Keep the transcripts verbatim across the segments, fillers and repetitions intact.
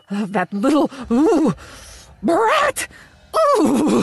that little ooh, brat. Ooh.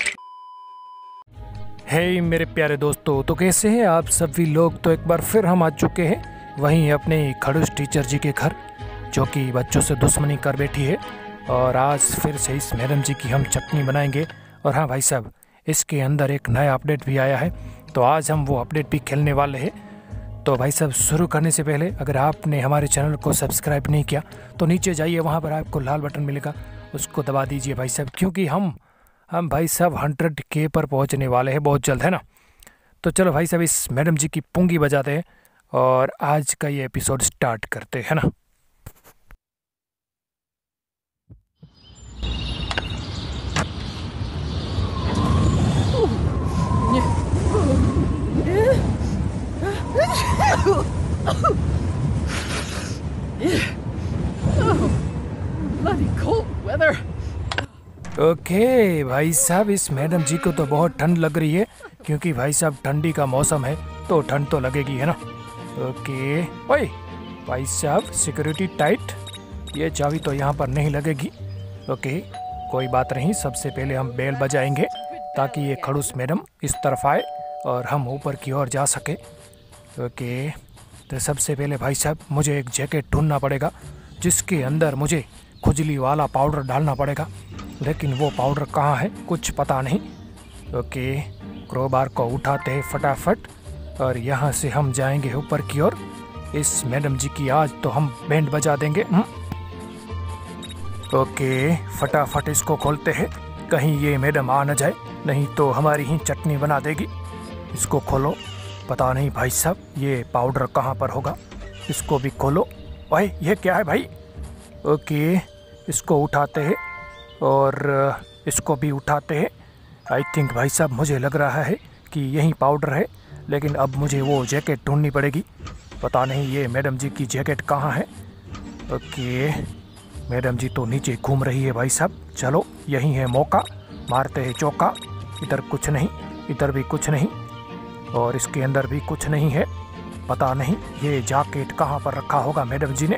Hey hey, मेरे प्यारे दोस्तों, तो कैसे हैं आप सभी लोग। तो एक बार फिर हम आ चुके हैं वहीं अपने खड़ूस टीचर जी के घर, जो कि बच्चों से दुश्मनी कर बैठी है। और आज फिर से इस मैडम जी की हम चटनी बनाएंगे। और हाँ भाई साहब, इसके अंदर एक नया अपडेट भी आया है, तो आज हम वो अपडेट भी खेलने वाले हैं। तो भाई साहब, शुरू करने से पहले अगर आपने हमारे चैनल को सब्सक्राइब नहीं किया तो नीचे जाइए, वहाँ पर आपको लाल बटन मिलेगा, उसको दबा दीजिए भाई साहब, क्योंकि हम हम भाई साहब हंड्रेड के पर पहुंचने वाले हैं बहुत जल्द, है ना। तो चलो भाई साहब, इस मैडम जी की पुंगी बजाते हैं और आज का ये एपिसोड स्टार्ट करते हैं ना। Bloody cold weather. Okay okay, भाई साहब, इस मैडम जी को तो बहुत ठंड लग रही है, क्योंकि भाई साहब ठंडी का मौसम है तो ठंड तो लगेगी, है ना। ओके ओए भाई साहब, सिक्योरिटी टाइट, ये चाबी तो यहाँ पर नहीं लगेगी। ओके कोई बात नहीं, सबसे पहले हम बेल बजाएंगे ताकि ये खड़ूस मैडम इस तरफ आए और हम ऊपर की ओर जा सके। ओके तो सबसे पहले भाई साहब मुझे एक जैकेट ढूंढना पड़ेगा जिसके अंदर मुझे खुजली वाला पाउडर डालना पड़ेगा, लेकिन वो पाउडर कहाँ है कुछ पता नहीं। ओके क्रोबार को उठाते हैं फटाफट और यहाँ से हम जाएंगे ऊपर की ओर। इस मैडम जी की आज तो हम बैंड बजा देंगे। ओके फटाफट इसको खोलते हैं, कहीं ये मैडम आ न जाए, नहीं तो हमारी ही चटनी बना देगी। इसको खोलो, पता नहीं भाई साहब ये पाउडर कहाँ पर होगा, इसको भी खोलो। भाई ये क्या है भाई। ओके इसको उठाते हैं और इसको भी उठाते हैं। आई थिंक भाई साहब मुझे लग रहा है कि यही पाउडर है, लेकिन अब मुझे वो जैकेट ढूंढनी पड़ेगी। पता नहीं ये मैडम जी की जैकेट कहाँ है। ओके मैडम जी तो नीचे घूम रही है भाई साहब, चलो यही है मौका, मारते हैं चौका। इधर कुछ नहीं, इधर भी कुछ नहीं, और इसके अंदर भी कुछ नहीं है। पता नहीं ये जैकेट कहाँ पर रखा होगा मैडम जी ने।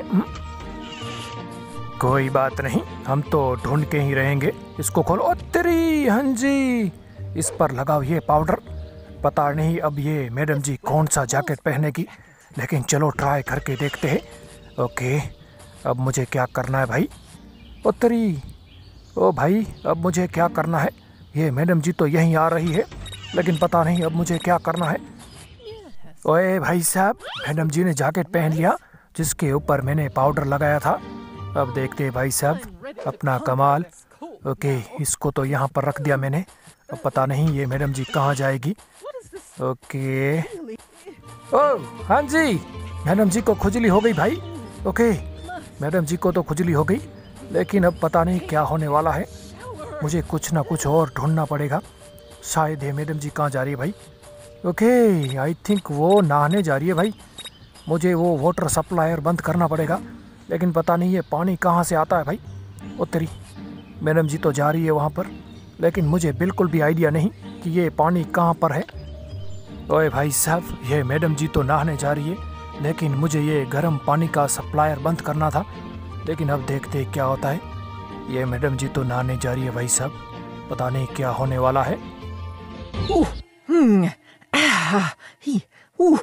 कोई बात नहीं, हम तो ढूंढ के ही रहेंगे। इसको खोलो। ओ तेरी हंजी, इस पर लगाओ ये पाउडर। पता नहीं अब ये मैडम जी कौन सा जैकेट पहनेगी, लेकिन चलो ट्राई करके देखते हैं। ओके अब मुझे क्या करना है भाई। ओ तेरी, ओ भाई अब मुझे क्या करना है। ये मैडम जी तो यहीं आ रही है, लेकिन पता नहीं अब मुझे क्या करना है। ओए भाई साहब, मैडम जी ने जैकेट पहन लिया जिसके ऊपर मैंने पाउडर लगाया था। अब देखते हैं भाई साहब अपना कमाल। ओके इसको तो यहाँ पर रख दिया मैंने, अब पता नहीं ये मैडम जी कहाँ जाएगी। ओके ओ हाँ जी, मैडम जी को खुजली हो गई भाई। ओके मैडम जी को तो खुजली हो गई, लेकिन अब पता नहीं क्या होने वाला है। मुझे कुछ ना कुछ और ढूंढना पड़ेगा। शायद ये मैडम जी कहाँ जा रही है भाई। ओके आई थिंक वो नहाने जा रही है भाई। मुझे वो वाटर सप्लायर बंद करना पड़ेगा, लेकिन पता नहीं ये पानी कहाँ से आता है भाई। ओ तेरी, मैडम जी तो जा रही है वहाँ पर, लेकिन मुझे बिल्कुल भी आइडिया नहीं कि ये पानी कहाँ पर है। ओए भाई साहब, ये मैडम जी तो नहाने जा रही है, लेकिन मुझे ये गर्म पानी का सप्लायर बंद करना था। लेकिन अब देखते क्या होता है। ये मैडम जी तो नहाने जा रही है भाई साहब, पता नहीं क्या होने वाला है। Ooh, hmm, ah, he, ooh,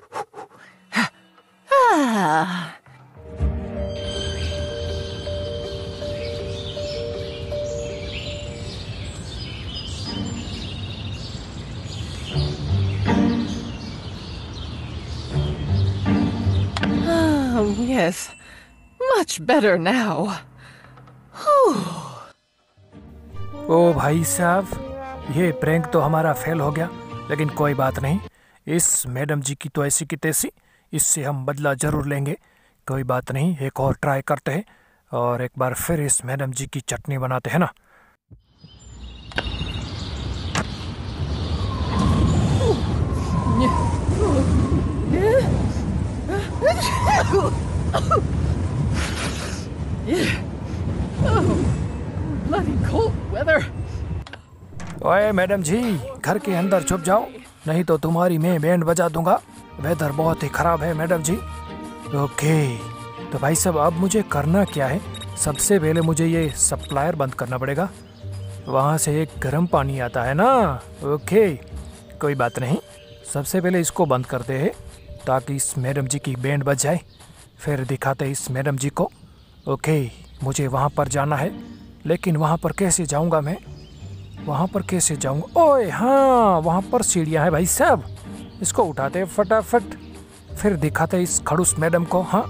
ah. Oh, yes, much better now. ओ भाई साहब, ये प्रैंक तो हमारा फेल हो गया, लेकिन कोई बात नहीं। इस मैडम जी की तो ऐसी की तैसी, इससे हम बदला ज़रूर लेंगे। कोई बात नहीं, एक और ट्राई करते हैं और एक बार फिर इस मैडम जी की चटनी बनाते हैं ना। Bloody cold weather. ओए मैडम जी, घर के अंदर छुप जाओ, नहीं तो तुम्हारी मैं बैंड बजा दूंगा। वेदर बहुत ही ख़राब है मैडम जी। ओके तो भाई साहब अब मुझे करना क्या है, सबसे पहले मुझे ये सप्लायर बंद करना पड़ेगा। वहाँ से एक गर्म पानी आता है ना। ओके, कोई बात नहीं, सबसे पहले इसको बंद करते हैं ताकि इस मैडम जी की बैंड बज जाए, फिर दिखाते हैं इस मैडम जी को। ओके, मुझे वहाँ पर जाना है, लेकिन वहाँ पर कैसे जाऊँगा मैं? वहाँ पर कैसे जाऊँगा? ओए हाँ, वहाँ पर सीढ़ियाँ हैं भाई साहब। इसको उठाते हैं फटाफट, फिर दिखाते हैं इस खड़ूस मैडम को। हाँ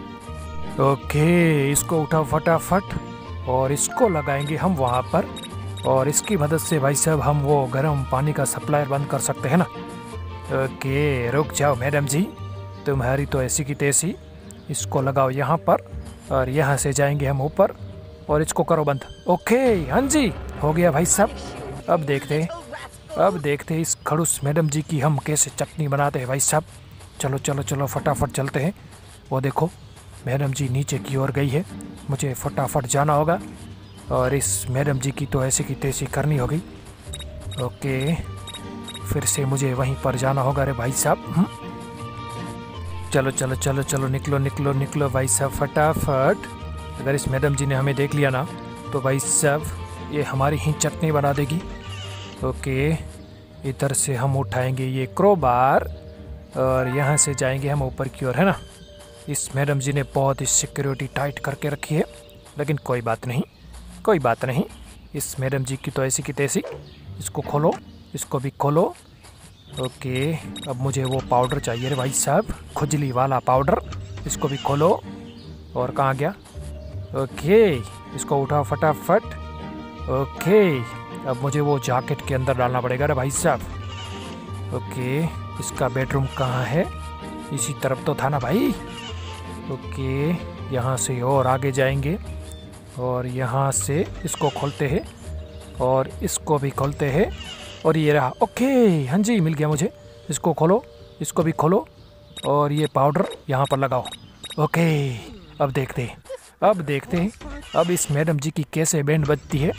ओके, इसको उठाओ फटाफट और इसको लगाएंगे हम वहाँ पर, और इसकी मदद से भाई साहब हम वो गर्म पानी का सप्लायर बंद कर सकते हैं ना। ओके, रुक जाओ मैडम जी, तुम्हारी तो ऐसी की तैसी। इसको लगाओ यहाँ पर और यहाँ से जाएंगे हम ऊपर और इसको करो बंद। ओके, हाँ जी, हो गया भाई साहब। अब देखते हैं अब देखते हैं इस खड़ूस मैडम जी की हम कैसे चटनी बनाते हैं भाई साहब। चलो चलो चलो फटाफट चलते हैं। वो देखो मैडम जी नीचे की ओर गई है, मुझे फटाफट जाना होगा और इस मैडम जी की तो ऐसी की तैसी करनी होगी। ओके, फिर से मुझे वहीं पर जाना होगा रे भाई साहब। चलो चलो चलो चलो निकलो निकलो निकलो भाई साहब फटाफट। अगर इस मैडम जी ने हमें देख लिया ना तो भाई साहब ये हमारी ही चटनी बना देगी। ओके, इधर से हम उठाएंगे ये क्रोबार और यहाँ से जाएंगे हम ऊपर की ओर, है ना। इस मैडम जी ने बहुत ही सिक्योरिटी टाइट करके रखी है, लेकिन कोई बात नहीं कोई बात नहीं, इस मैडम जी की तो ऐसी की तैसी। इसको खोलो, इसको भी खोलो। ओके, अब मुझे वो पाउडर चाहिए रे भाई साहब, खुजली वाला पाउडर। इसको भी खोलो। और कहाँ गया? ओके, इसको उठाओ फटाफट। ओके, अब मुझे वो जैकेट के अंदर डालना पड़ेगा रे भाई साहब। ओके, इसका बेडरूम कहाँ है? इसी तरफ तो था ना भाई। ओके, यहाँ से और आगे जाएंगे और यहाँ से इसको खोलते हैं और इसको भी खोलते हैं और ये रहा। ओके, हाँ जी, मिल गया मुझे। इसको खोलो, इसको भी खोलो और ये पाउडर यहाँ पर लगाओ। ओके, अब देखते हैं अब देखते हैं अब इस मैडम जी की कैसे बैंड बजती है।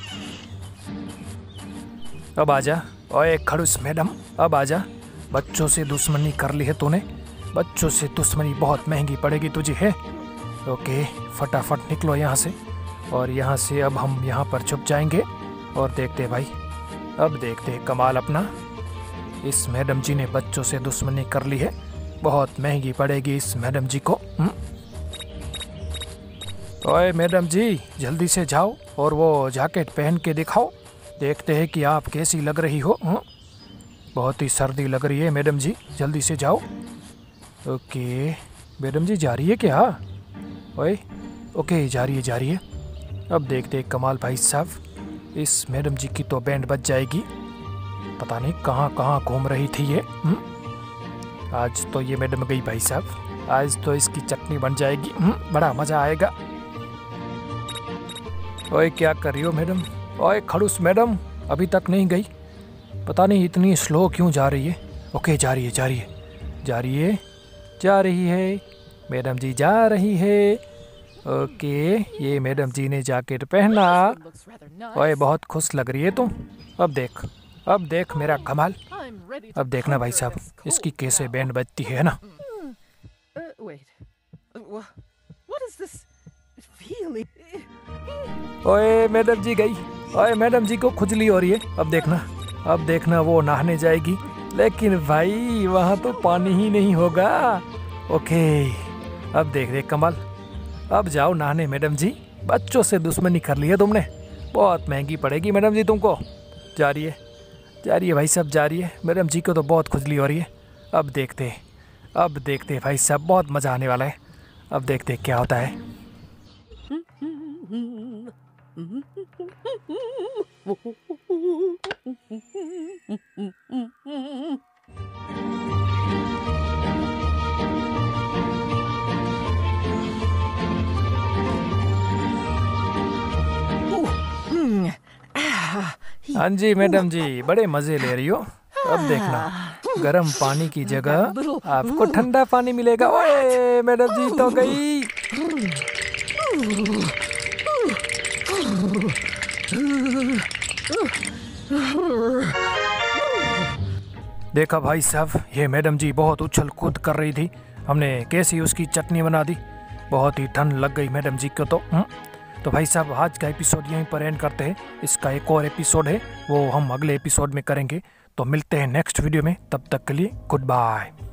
अब आजा, ओए खड़ूस मैडम, अब आजा। बच्चों से दुश्मनी कर ली है तूने, बच्चों से दुश्मनी बहुत महंगी पड़ेगी तुझे है। ओके, फटाफट निकलो यहाँ से और यहाँ से अब हम यहाँ पर छुप जाएंगे और देखते भाई, अब देखते कमाल अपना। इस मैडम जी ने बच्चों से दुश्मनी कर ली है, बहुत महंगी पड़ेगी इस मैडम जी को। ओए मैडम जी, जल्दी से जाओ और वो जैकेट पहन के दिखाओ, देखते हैं कि आप कैसी लग रही हो। हुँ? बहुत ही सर्दी लग रही है मैडम जी, जल्दी से जाओ। ओके, मैडम जी जा रही है क्या? ओए ओके, जा रही है जा रही है। अब देखते हैं कमाल भाई साहब, इस मैडम जी की तो बैंड बज जाएगी। पता नहीं कहाँ कहाँ घूम रही थी ये। हुँ? आज तो ये मैडम गई भाई साहब, आज तो इसकी चटनी बन जाएगी। हुँ? बड़ा मज़ा आएगा। ओए क्या कर रही हो मैडम? ओए खड़ूस मैडम, अभी तक नहीं गई, पता नहीं इतनी स्लो क्यों जा रही है। ओके, जा रही है जा रही है जा रही है जा रही है मैडम जी जा रही है। ओके, ये मैडम जी ने जैकेट पहना। ओए बहुत खुश लग रही है तुम। अब देख अब देख मेरा कमाल। अब देखना भाई साहब इसकी कैसे बैंड बजती है ना। ओए मैडम जी गई। ओए मैडम जी को खुजली हो रही है। अब देखना अब देखना वो नहाने जाएगी, लेकिन भाई वहाँ तो पानी ही नहीं होगा। ओके, अब देख देख कमाल। अब जाओ नहाने मैडम जी, बच्चों से दुश्मनी कर ली है तुमने, बहुत महंगी पड़ेगी मैडम जी तुमको। जा रही है जा रही है भाई साहब, जा रही है। मैडम जी को तो बहुत खुजली हो रही है। अब देखते हैं अब देखते हैं भाई साहब, बहुत मज़ा आने वाला है। अब देखते हैं क्या होता है। हाँ जी मैडम जी, बड़े मजे ले रही हो। अब देखना गर्म पानी की जगह आपको ठंडा पानी मिलेगा। ओए मैडम जी तो गई। देखा भाई साहब, ये मैडम जी बहुत उछल कूद कर रही थी, हमने कैसी उसकी चटनी बना दी। बहुत ही ठंड लग गई मैडम जी को तो। हुँ? तो भाई साहब आज का एपिसोड यहीं पर एंड करते हैं। इसका एक और एपिसोड है, वो हम अगले एपिसोड में करेंगे। तो मिलते हैं नेक्स्ट वीडियो में, तब तक के लिए गुड बाय।